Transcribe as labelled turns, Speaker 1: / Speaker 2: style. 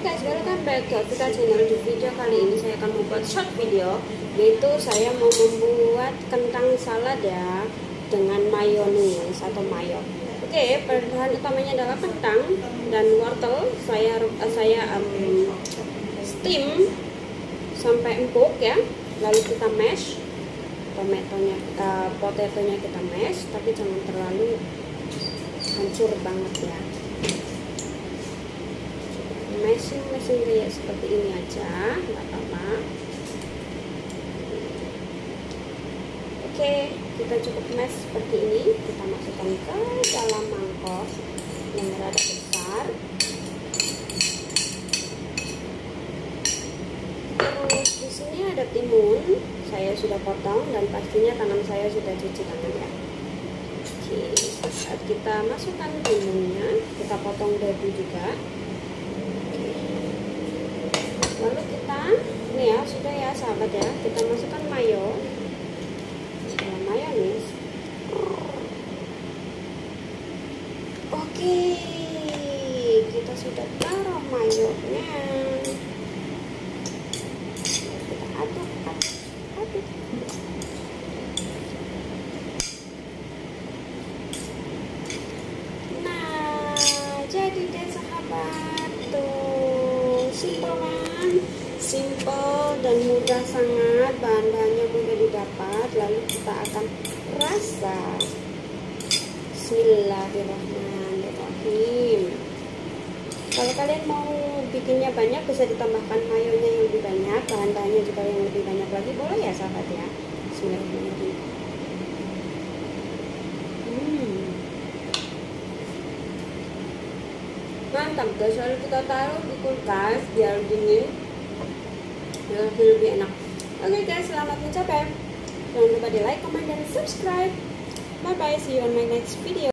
Speaker 1: guys, welcome back to Vika channel. Di video kali ini saya akan membuat short video, yaitu saya mau membuat kentang salad ya, dengan mayonis atau mayo. Oke, bahan utamanya adalah kentang dan wortel. Saya steam sampai empuk ya, lalu kita mash potatonya kita mash, tapi jangan terlalu hancur banget ya. Mashing kayak seperti ini aja, nggak apa-apa. Oke, kita cukup mash seperti ini. Kita masukkan ke dalam mangkok yang rada besar. Terus di sini ada timun, saya sudah potong dan pastinya tangan saya sudah cuci tangan ya. Oke, saat kita masukkan timunnya, kita potong dadu juga. Lalu kita, ini ya, sudah ya sahabat ya, kita masukkan mayo, mayonis. Oke, kita sudah taruh mayonya. Kita aduk. Nah, jadi deh sahabat, tuh simple kan? Simple dan mudah sangat, bahan-bahannya mudah didapat. Lalu kita akan rasa. Bismillahirrahmanirrahim. Kalau kalian mau bikinnya banyak, bisa ditambahkan mayonya yang lebih banyak, bahan-bahannya juga yang lebih banyak lagi, boleh ya sahabat ya. Bismillahirrahmanirrahim. Mantap guys, lalu kita taruh di kulkas biar dingin, biar lebih enak. Oke guys, selamat mencapai. Jangan lupa di like, comment, dan subscribe. Bye bye, see you on my next video.